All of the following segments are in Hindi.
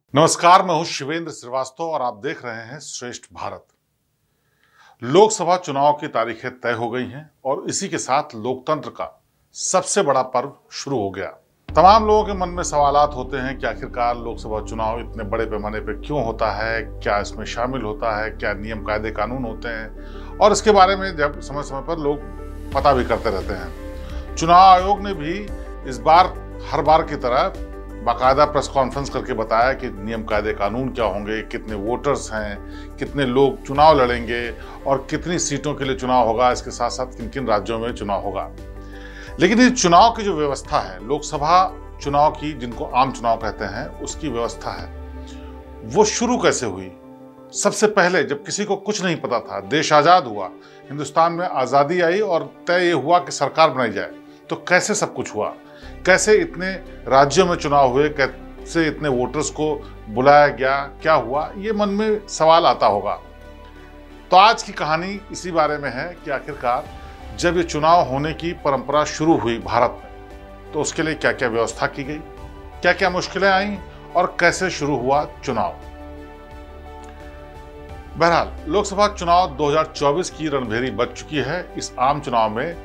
नमस्कार, मैं हूं शिवेंद्र श्रीवास्तव और आप देख रहे हैं श्रेष्ठ भारत। लोकसभा चुनाव की तारीखें तय हो गई हैं और इसी के साथ लोकतंत्र का सबसे बड़ा पर्व शुरू हो गया। तमाम लोगों के मन में सवालात होते हैं कि आखिरकार लोकसभा चुनाव इतने बड़े पैमाने पर क्यों होता है, क्या इसमें शामिल होता है, क्या नियम कायदे कानून होते हैं, और इसके बारे में जब समय समय पर लोग पता भी करते रहते हैं। चुनाव आयोग ने भी इस बार हर बार की तरह बाकायदा प्रेस कॉन्फ्रेंस करके बताया कि नियम कायदे कानून क्या होंगे, कितने वोटर्स हैं, कितने लोग चुनाव लड़ेंगे और कितनी सीटों के लिए चुनाव होगा, इसके साथ साथ किन किन राज्यों में चुनाव होगा। लेकिन इस चुनाव की जो व्यवस्था है, लोकसभा चुनाव की, जिनको आम चुनाव कहते हैं, उसकी व्यवस्था है, वो शुरू कैसे हुई। सबसे पहले जब किसी को कुछ नहीं पता था, देश आज़ाद हुआ, हिंदुस्तान में आज़ादी आई और तय ये हुआ कि सरकार बनाई जाए, तो कैसे सब कुछ हुआ, कैसे इतने राज्यों में चुनाव हुए, कैसे इतने वोटर्स को बुलाया गया, क्या हुआ, ये मन में सवाल आता होगा। तो आज की कहानी इसी बारे में है कि आखिरकार जब ये चुनाव होने की परंपरा शुरू हुई भारत में, तो उसके लिए क्या क्या व्यवस्था की गई, क्या क्या मुश्किलें आईं और कैसे शुरू हुआ चुनाव। बहरहाल लोकसभा चुनाव 2024 की रणभेरी बज चुकी है। इस आम चुनाव में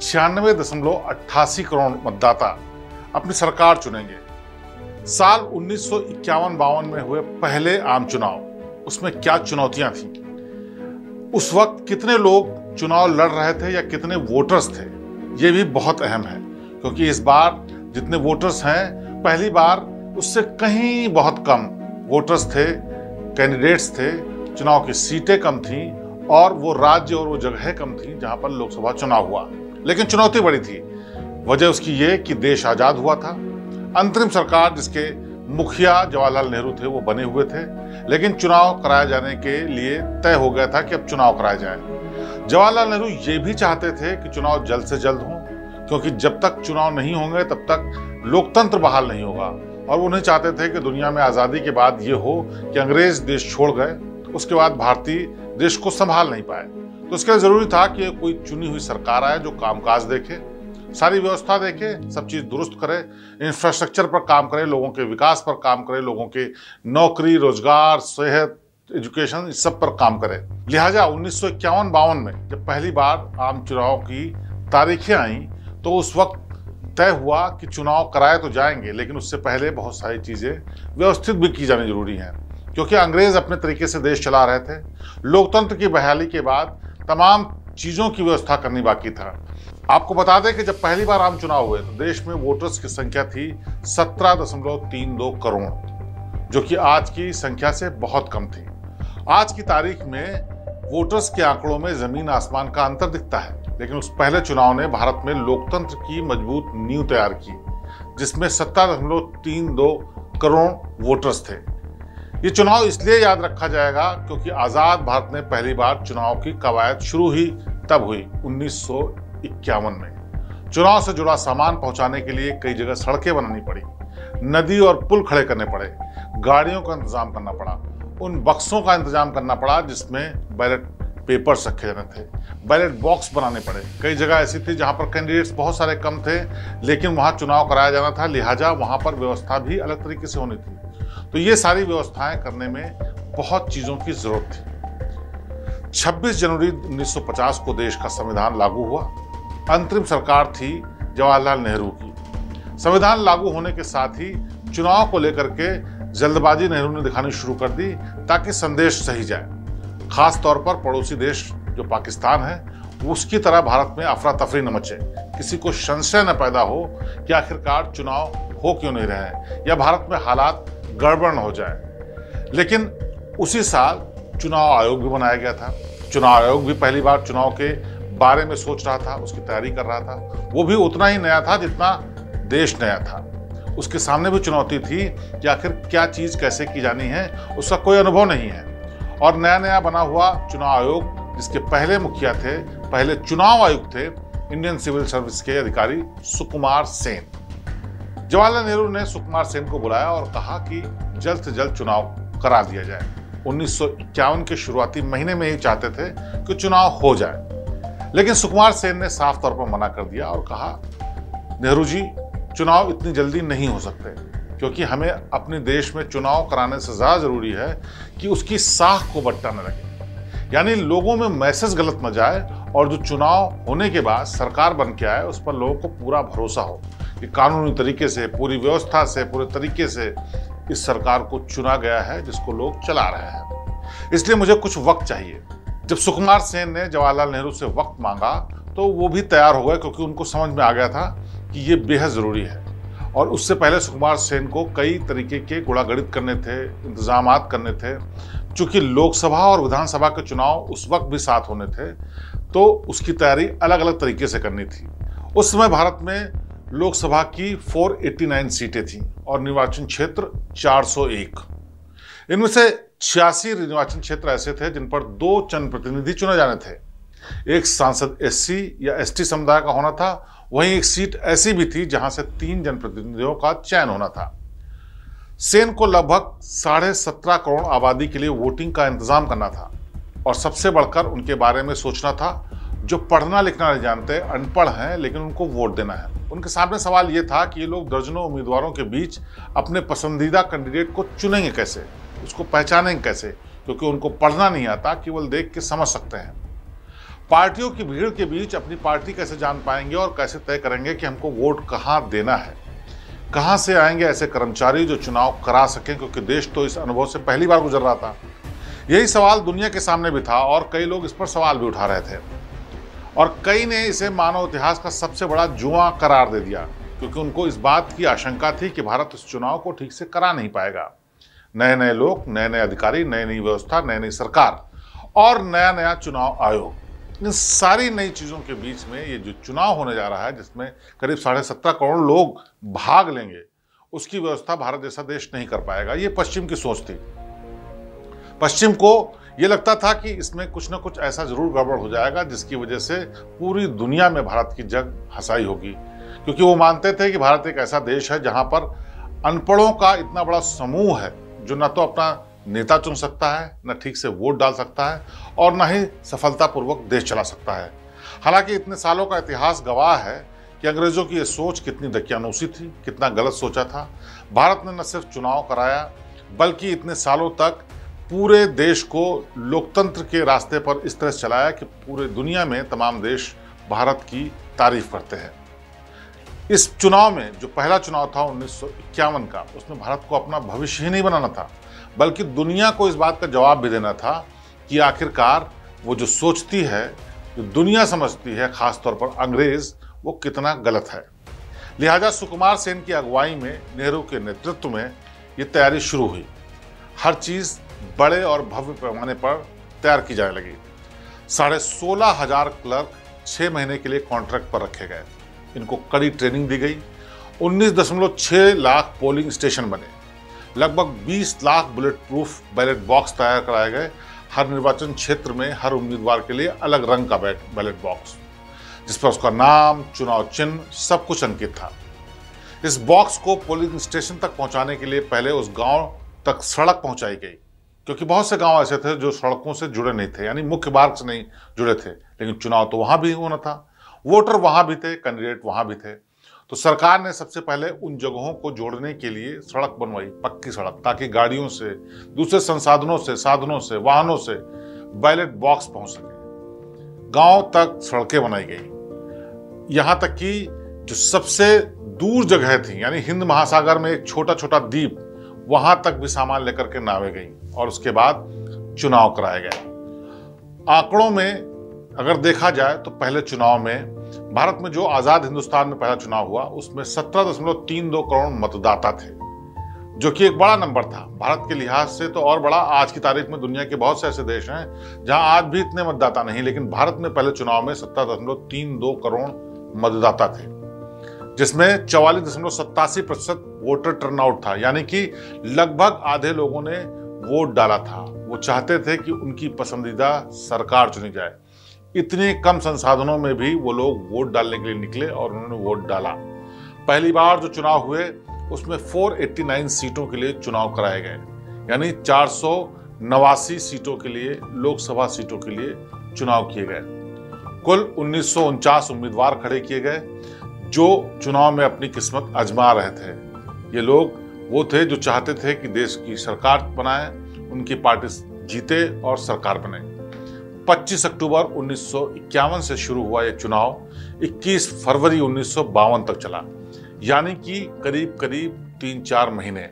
96.88 करोड़ मतदाता अपनी सरकार चुनेंगे। साल 1951-52 में हुए पहले आम चुनाव, उसमें क्या चुनौतियां थीं, उस वक्त कितने लोग चुनाव लड़ रहे थे या कितने वोटर्स थे, यह भी बहुत अहम है, क्योंकि इस बार जितने वोटर्स हैं, पहली बार उससे कहीं बहुत कम वोटर्स थे, कैंडिडेट्स थे, चुनाव की सीटें कम थीं और वो राज्य और वो जगह कम थी जहां पर लोकसभा चुनाव हुआ। लेकिन चुनौती बड़ी थी। वजह उसकी ये कि देश आजाद हुआ था, अंतरिम सरकार जिसके मुखिया जवाहरलाल नेहरू थे वो बने हुए थे, लेकिन चुनाव कराए जाने के लिए तय हो गया था कि अब चुनाव कराए जाए। जवाहरलाल नेहरू ये भी चाहते थे कि चुनाव जल्द से जल्द हों, क्योंकि जब तक चुनाव नहीं होंगे तब तक लोकतंत्र बहाल नहीं होगा, और वो नहीं चाहते थे कि दुनिया में आज़ादी के बाद ये हो कि अंग्रेज देश छोड़ गए, उसके बाद भारतीय देश को संभाल नहीं पाए। तो इसके लिए जरूरी था कि कोई चुनी हुई सरकार आए जो कामकाज देखे, सारी व्यवस्था देखे, सब चीज दुरुस्त करे, इंफ्रास्ट्रक्चर पर काम करे, लोगों के विकास पर काम करे, लोगों के नौकरी, रोजगार, सेहत, एजुकेशन, इस सब पर काम करे। लिहाजा 1951-52 में जब पहली बार आम चुनाव की तारीखें आई, तो उस वक्त तय हुआ कि चुनाव कराए तो जाएंगे, लेकिन उससे पहले बहुत सारी चीजें व्यवस्थित भी की जानी जरूरी हैं, क्योंकि अंग्रेज अपने तरीके से देश चला रहे थे। लोकतंत्र की बहाली के बाद तमाम चीजों की व्यवस्था करनी बाकी था। आपको बता दें कि जब पहली बार आम चुनाव हुए तो देश में वोटर्स की संख्या थी 17.32 करोड़, जो कि आज की संख्या से बहुत कम थी। आज की तारीख में वोटर्स के आंकड़ों में जमीन आसमान का अंतर दिखता है, लेकिन उस पहले चुनाव ने भारत में लोकतंत्र की मजबूत नींव तैयार की, जिसमें 17.32 करोड़ वोटर्स थे। ये चुनाव इसलिए याद रखा जाएगा क्योंकि आजाद भारत में पहली बार चुनाव की कवायद शुरू ही तब हुई 1951 में। चुनाव से जुड़ा सामान पहुंचाने के लिए कई जगह सड़कें बनानी पड़ी, नदी और पुल खड़े करने पड़े, गाड़ियों का इंतजाम करना पड़ा, उन बक्सों का इंतजाम करना पड़ा जिसमें बैलेट पेपर्स रखे जाने थे, बैलेट बॉक्स बनाने पड़े। कई जगह ऐसी थी जहां पर कैंडिडेट्स बहुत सारे कम थे, लेकिन वहां चुनाव कराया जाना था, लिहाजा वहां पर व्यवस्था भी अलग तरीके से होनी थी। तो ये सारी व्यवस्थाएं करने में बहुत चीजों की जरूरत थी। 26 जनवरी 1950 को देश का संविधान लागू हुआ। अंतरिम सरकार थी जवाहरलाल नेहरू की। संविधान लागू होने के साथ ही चुनाव को लेकर के जल्दबाजी नेहरू ने दिखानी शुरू कर दी ताकि संदेश सही जाए। खास तौर पर पड़ोसी देश जो पाकिस्तान है, उसकी तरह भारत में अफरा तफरी न मचे, किसी को संशय न पैदा हो कि आखिरकार चुनाव हो क्यों नहीं रहे या भारत में हालात गड़बड़ न हो जाए। लेकिन उसी साल चुनाव आयोग भी बनाया गया था। चुनाव आयोग भी पहली बार चुनाव के बारे में सोच रहा था, उसकी तैयारी कर रहा था। वो भी उतना ही नया था जितना देश नया था। उसके सामने भी चुनौती थी कि आखिर क्या चीज कैसे की जानी है, उसका कोई अनुभव नहीं है। और नया नया बना हुआ चुनाव आयोग, जिसके पहले मुखिया थे, पहले चुनाव आयुक्त थे इंडियन सिविल सर्विस के अधिकारी सुकुमार सेन। जवाहरलाल नेहरू ने सुकुमार सेन को बुलाया और कहा कि जल्द से जल्द चुनाव करा दिया जाए। 1951 के शुरुआती महीने में ही चाहते थे कि चुनाव हो जाए, लेकिन सुकुमार सेन ने साफ तौर पर मना कर दिया और कहा, नेहरू जी, चुनाव इतनी जल्दी नहीं हो सकते। क्योंकि हमें अपने देश में चुनाव कराने से ज़्यादा ज़रूरी है कि उसकी साख को बट्टा न लगे, यानी लोगों में मैसेज गलत न जाए और जो चुनाव होने के बाद सरकार बन के आए उस पर लोगों को पूरा भरोसा हो कि कानूनी तरीके से, पूरी व्यवस्था से, पूरे तरीके से इस सरकार को चुना गया है जिसको लोग चला रहे हैं। इसलिए मुझे कुछ वक्त चाहिए। जब सुकुमार सेन ने जवाहरलाल नेहरू से वक्त मांगा तो वो भी तैयार हो गए, क्योंकि उनको समझ में आ गया था कि ये बेहद ज़रूरी है। और उससे पहले सुकुमार सेन को कई तरीके के गुणागणित करने थे, इंतजामात करने थे। चूंकि लोकसभा और विधानसभा के चुनाव उस वक्त भी साथ होने थे, तो उसकी तैयारी अलग अलग तरीके से करनी थी। उस समय भारत में लोकसभा की 489 सीटें थीं और निर्वाचन क्षेत्र 401। इनमें से 86 निर्वाचन क्षेत्र ऐसे थे जिन पर 2 जनप्रतिनिधि चुने जाने थे। एक सांसद SC या ST समुदाय का होना था, वहीं एक सीट ऐसी भी थी जहां से 3 जनप्रतिनिधियों का चयन होना था। सेन को लगभग 17.5 करोड़ आबादी के लिए वोटिंग का इंतजाम करना था और सबसे बढ़कर उनके बारे में सोचना था जो पढ़ना लिखना नहीं जानते, अनपढ़ हैं, लेकिन उनको वोट देना है। उनके सामने सवाल ये था कि ये लोग दर्जनों उम्मीदवारों के बीच अपने पसंदीदा कैंडिडेट को चुनेंगे कैसे, उसको पहचानेंगे कैसे, क्योंकि उनको पढ़ना नहीं आता, केवल देख के समझ सकते हैं। पार्टियों की भीड़ के बीच अपनी पार्टी कैसे जान पाएंगे और कैसे तय करेंगे कि हमको वोट कहाँ देना है। कहाँ से आएंगे ऐसे कर्मचारी जो चुनाव करा सकें, क्योंकि देश तो इस अनुभव से पहली बार गुजर रहा था। यही सवाल दुनिया के सामने भी था और कई लोग इस पर सवाल भी उठा रहे थे और कई ने इसे मानव इतिहास का सबसे बड़ा जुआ करार दे दिया, क्योंकि उनको इस बात की आशंका थी कि भारत इस चुनाव को ठीक से करा नहीं पाएगा। नए नए लोग, नए नए अधिकारी, नई नई व्यवस्था, नई नई सरकार और नया नया चुनाव आयोग, इन सारी नई चीज़ों के बीच में ये जो चुनाव होने जा रहा है, जिसमें करीब 17.5 करोड़ लोग भाग लेंगे, उसकी व्यवस्था भारत जैसा देश नहीं कर पाएगा। ये पश्चिम की सोच थी। पश्चिम को ये लगता था कि इसमें कुछ ना कुछ ऐसा जरूर गड़बड़ हो जाएगा जिसकी वजह से पूरी दुनिया में भारत की जग हंसाई होगी, क्योंकि वो मानते थे कि भारत एक ऐसा देश है जहां पर अनपढ़ों का इतना बड़ा समूह है जो न तो अपना नेता चुन सकता है, न ठीक से वोट डाल सकता है और न ही सफलतापूर्वक देश चला सकता है। हालांकि इतने सालों का इतिहास गवाह है कि अंग्रेजों की ये सोच कितनी दकियानूसी थी, कितना गलत सोचा था। भारत ने न सिर्फ चुनाव कराया, बल्कि इतने सालों तक पूरे देश को लोकतंत्र के रास्ते पर इस तरह से चलाया कि पूरे दुनिया में तमाम देश भारत की तारीफ करते हैं। इस चुनाव में जो पहला चुनाव था 1951 का, उसमें भारत को अपना भविष्य ही नहीं बनाना था, बल्कि दुनिया को इस बात का जवाब भी देना था कि आखिरकार वो जो सोचती है, जो दुनिया समझती है, खासतौर पर अंग्रेज, वो कितना गलत है। लिहाजा सुकुमार सेन की अगुवाई में, नेहरू के नेतृत्व में ये तैयारी शुरू हुई। हर चीज़ बड़े और भव्य पैमाने पर तैयार की जाने लगी। 16,500 क्लर्क 6 महीने के लिए कॉन्ट्रैक्ट पर रखे गए। इनको कड़ी ट्रेनिंग दी गई। 19.6 लाख पोलिंग स्टेशन बने। लगभग 20 lakh bullet proof ballot box तैयार कराए गए। हर निर्वाचन क्षेत्र में हर उम्मीदवार के लिए अलग रंग का बैलेट बॉक्स, जिस पर उसका नाम, चुनाव चिन्ह, सब कुछ अंकित था। इस बॉक्स को पोलिंग स्टेशन तक पहुंचाने के लिए पहले उस गांव तक सड़क पहुंचाई गई, क्योंकि बहुत से गांव ऐसे थे जो सड़कों से जुड़े नहीं थे, यानी मुख्य मार्ग से नहीं जुड़े थे, लेकिन चुनाव तो वहां भी होना था, वोटर वहां भी थे, कैंडिडेट वहां भी थे। तो सरकार ने सबसे पहले उन जगहों को जोड़ने के लिए सड़क बनवाई, पक्की सड़क, ताकि गाड़ियों से, दूसरे संसाधनों से, साधनों से, वाहनों से बैलेट बॉक्स पहुंच सके। गांव तक सड़कें बनाई गई। यहां तक कि जो सबसे दूर जगह थी, यानी हिंद महासागर में एक छोटा छोटा द्वीप, वहां तक भी सामान लेकर के नावें गई और उसके बाद चुनाव कराए गए। आंकड़ों में अगर देखा जाए तो पहले चुनाव में, भारत में जो आजाद हिंदुस्तान में पहला चुनाव हुआ, उसमें 17.32 करोड़ मतदाता थे, जो कि एक बड़ा नंबर था। भारत के लिहाज से तो और बड़ा। आज की तारीख में दुनिया के बहुत से ऐसे देश हैं जहां आज भी इतने मतदाता नहीं, लेकिन भारत में पहले चुनाव में 17.32 करोड़ मतदाता थे, जिसमें 44.87% वोटर टर्नआउट था, यानी कि लगभग आधे लोगों ने वोट डाला था। वो चाहते थे कि उनकी पसंदीदा सरकार चुनी जाए। इतने कम संसाधनों में भी वो लोग वोट डालने के लिए निकले और उन्होंने वोट डाला। पहली बार जो चुनाव हुए उसमें 489 सीटों के लिए चुनाव कराए गए, यानी 489 सीटों के लिए, लोकसभा सीटों के लिए चुनाव किए गए। कुल 1949 उम्मीदवार खड़े किए गए जो चुनाव में अपनी किस्मत आजमा रहे थे। ये लोग वो थे जो चाहते थे कि देश की सरकार बनाए, उनकी पार्टी जीते और सरकार बने। 25 अक्टूबर 1951 से शुरू हुआ ये चुनाव 21 फरवरी 1952 तक चला, यानी कि करीब करीब 3-4 महीने।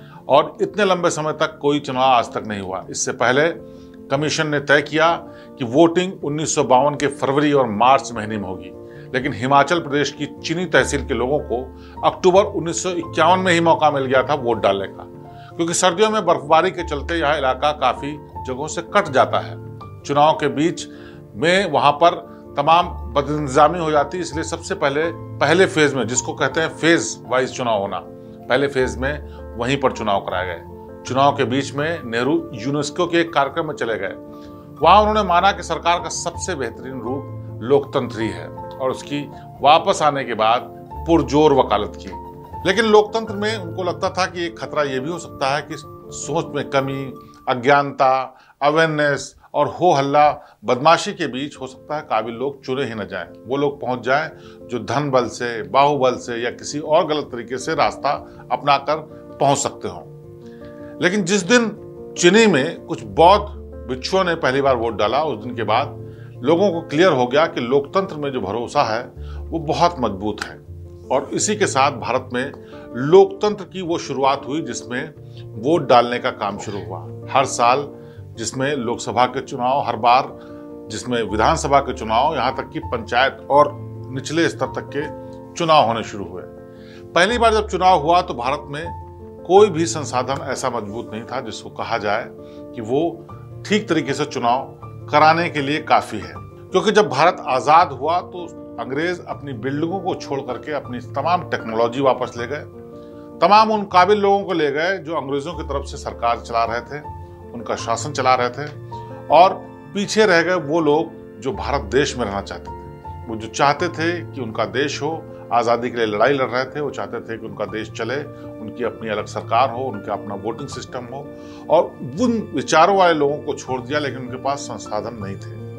और इतने लंबे समय तक कोई चुनाव आज तक नहीं हुआ। इससे पहले कमीशन ने तय किया कि वोटिंग 1952 के फरवरी और मार्च महीने में होगी, लेकिन हिमाचल प्रदेश की चीनी तहसील के लोगों को अक्टूबर 1951 में ही मौका मिल गया था वोट डालने का, क्योंकि सर्दियों में बर्फबारी के चलते यह इलाका काफी जगहों से कट जाता है। चुनाव के बीच में वहां पर तमाम बदइंतजामी हो जाती है, इसलिए सबसे पहले फेज में, जिसको कहते हैं फेज वाइज चुनाव होना, पहले फेज में वहीं पर चुनाव कराए गए। चुनाव के बीच में नेहरू यूनेस्को के एक कार्यक्रम में चले गए। वहां उन्होंने माना कि सरकार का सबसे बेहतरीन रूप लोकतंत्र ही है और उसकी वापस आने के बाद पुरजोर वकालत की। लेकिन लोकतंत्र में उनको लगता था कि एक खतरा यह भी हो सकता है कि सोच में कमी, अज्ञानता, अवेयरनेस और हो हल्ला, बदमाशी के बीच हो सकता है काबिल लोग चुने ही न जाएं। वो लोग पहुंच जाएं जो धन बल से, बाहुबल से या किसी और गलत तरीके से रास्ता अपनाकर पहुंच सकते हो। लेकिन जिस दिन चीनी में कुछ बौद्ध भिक्षुओं ने पहली बार वोट डाला, उस दिन के बाद लोगों को क्लियर हो गया कि लोकतंत्र में जो भरोसा है वो बहुत मजबूत है। और इसी के साथ भारत में लोकतंत्र की वो शुरुआत हुई जिसमें वोट डालने का काम शुरू हुआ। हर साल जिसमें लोकसभा के चुनाव, हर बार जिसमें विधानसभा के चुनाव, यहाँ तक कि पंचायत और निचले स्तर तक के चुनाव होने शुरू हुए। पहली बार जब चुनाव हुआ तो भारत में कोई भी संसाधन ऐसा मजबूत नहीं था जिसको कहा जाए कि वो ठीक तरीके से चुनाव कराने के लिए काफी है। क्योंकि जब भारत आजाद हुआ तो अंग्रेज अपनी बिल्डिंगों को छोड़ करके अपनी तमाम टेक्नोलॉजी वापस ले गए, तमाम उन काबिल लोगों को ले गए जो अंग्रेजों की तरफ से सरकार चला रहे थे, उनका शासन चला रहे थे, और पीछे रह गए वो लोग जो भारत देश में रहना चाहते थे। वो जो चाहते थे कि उनका देश हो, आज़ादी के लिए लड़ाई लड़ रहे थे, वो चाहते थे कि उनका देश चले, उनकी अपनी अलग सरकार हो, उनका अपना वोटिंग सिस्टम हो, और उन विचारों वाले लोगों को छोड़ दिया, लेकिन उनके पास संसाधन नहीं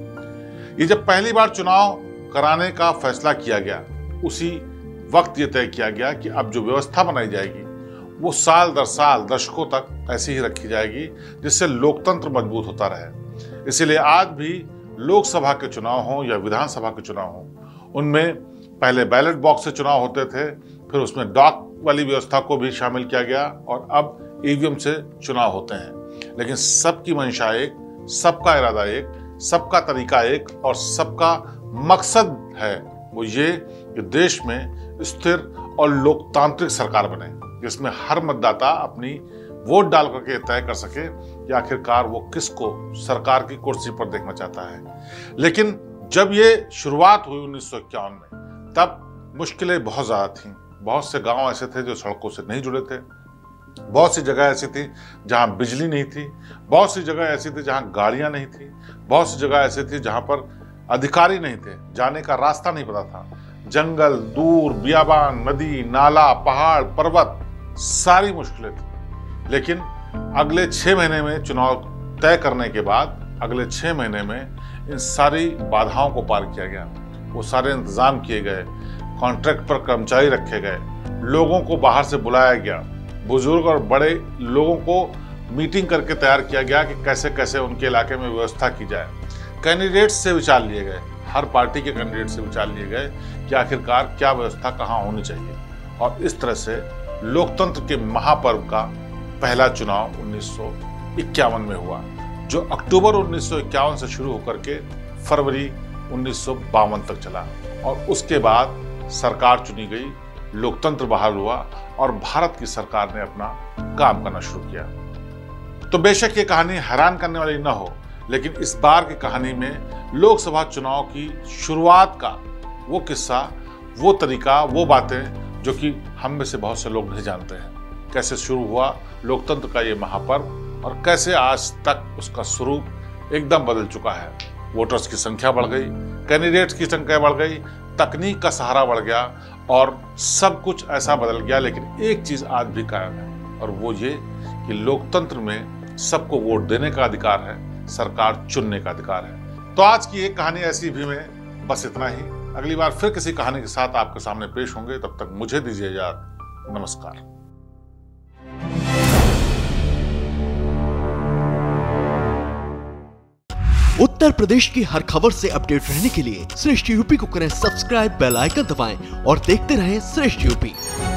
थे। ये जब पहली बार चुनाव कराने का फैसला किया गया, उसी वक्त ये तय किया गया कि अब जो व्यवस्था बनाई जाएगी वो साल दर साल, दशकों तक ऐसी ही रखी जाएगी जिससे लोकतंत्र मजबूत होता रहे। इसीलिए आज भी लोकसभा के चुनाव हों या विधानसभा के चुनाव हों, उनमें पहले बैलेट बॉक्स से चुनाव होते थे, फिर उसमें डाक वाली व्यवस्था को भी शामिल किया गया और अब ईवीएम से चुनाव होते हैं। लेकिन सबकी मंशा एक, सबका इरादा एक, सबका तरीका एक और सबका मकसद है वो ये कि देश में स्थिर और लोकतांत्रिक सरकार बने, जिसमें हर मतदाता अपनी वोट डाल करके तय कर सके कि आखिरकार वो किसको सरकार की कुर्सी पर देखना चाहता है। लेकिन जब ये शुरुआत हुई 1951 में, तब मुश्किलें बहुत ज़्यादा थीं। बहुत से गांव ऐसे थे जो सड़कों से नहीं जुड़े थे, बहुत सी जगह ऐसी थी जहां बिजली नहीं थी, बहुत सी जगह ऐसी थी जहां गाड़ियां नहीं थी, बहुत सी जगह ऐसी थी जहां पर अधिकारी नहीं थे, जाने का रास्ता नहीं पता था। जंगल, दूर, बियाबान, नदी, नाला, पहाड़, पर्वत, सारी मुश्किलें थी। लेकिन अगले 6 महीने में चुनाव तय करने के बाद, अगले 6 महीने में इन सारी बाधाओं को पार किया गया। वो सारे इंतजाम किए गए, कॉन्ट्रैक्ट पर कर्मचारी रखे गए, लोगों को बाहर से बुलाया गया, बुजुर्ग और बड़े लोगों को मीटिंग करके तैयार किया गया कि कैसे कैसे उनके इलाके में व्यवस्था की जाए। कैंडिडेट्स से विचार लिए गए, हर पार्टी के कैंडिडेट से विचार लिए गए कि आखिरकार क्या व्यवस्था कहाँ होनी चाहिए। और इस तरह से लोकतंत्र के महापर्व का पहला चुनाव 1951 में हुआ, जो अक्टूबर 1951 से शुरू होकर के फरवरी 1952 तक चला। और उसके बाद सरकार चुनी गई, लोकतंत्र बहाल हुआ और भारत की सरकार ने अपना काम करना शुरू किया। तो बेशक ये कहानी हैरान करने वाली न हो, लेकिन इस बार की कहानी में लोकसभा चुनाव की शुरुआत का वो किस्सा, वो तरीका, वो बातें जो कि हम में से बहुत से लोग नहीं जानते हैं। कैसे शुरू हुआ लोकतंत्र का ये महापर्व और कैसे आज तक उसका स्वरूप एकदम बदल चुका है। वोटर्स की संख्या बढ़ गई, कैंडिडेट्स की संख्या बढ़ गई, तकनीक का सहारा बढ़ गया और सब कुछ ऐसा बदल गया। लेकिन एक चीज आज भी कायम है और वो ये कि लोकतंत्र में सबको वोट देने का अधिकार है, सरकार चुनने का अधिकार है। तो आज की एक कहानी ऐसी भी में बस इतना ही। अगली बार फिर किसी कहानी के साथ आपके सामने पेश होंगे। तब तक मुझे दीजिए इजाजत। नमस्कार। उत्तर प्रदेश की हर खबर से अपडेट रहने के लिए श्रेष्ठ यूपी को करें सब्सक्राइब, बेल आइकन दबाएं और देखते रहें श्रेष्ठ यूपी।